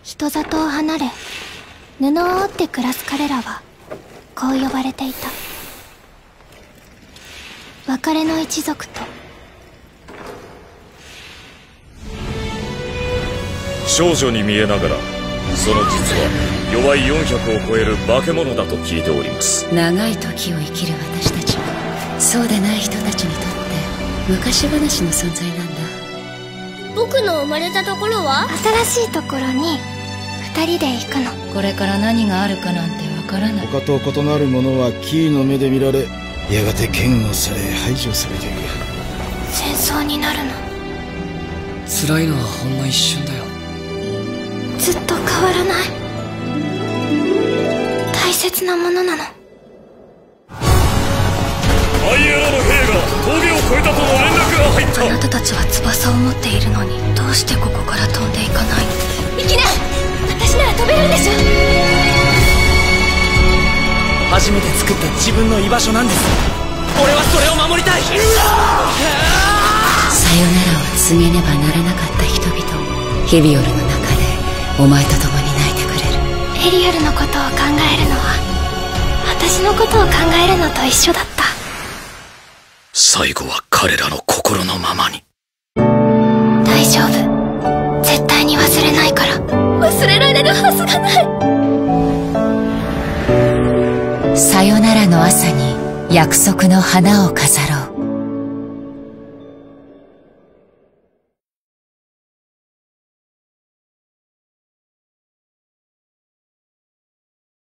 人里を離れ布を織って暮らす彼らはこう呼ばれていた。別れの一族と。 少女に見えながらその実は弱い400を超える化け物だと聞いております。 長い時を生きる私たちはそうでない人たちにとって昔話の存在なんだ。 僕の生まれたところは新しいところに2人で行くの。 これから何があるかなんてわからない。 他と異なるものはキーの目で見られ、やがて嫌悪され排除されていく。 戦争になるの。 辛いのはほんの一瞬だよ。 ずっと変わらない大切なものなの。 アイエラの兵が峠を越えたとの連絡が入った。 あなたたちは翼を持っているのにどうしてここから飛んでいかないの。行きな、私なら飛べるんでしょ。 初めて作った自分の居場所なんです。俺はそれを守りたい。 さよならを告げねばならなかった人々、ヒビオルの中でお前と共に泣いてくれる。 エリアルのことを考えるのは私のことを考えるのと一緒だった。 最後は彼らの心のままに。 大丈夫、絶対に忘れないから。忘れられるはずがない。 さよならの朝に約束の花を飾ろう。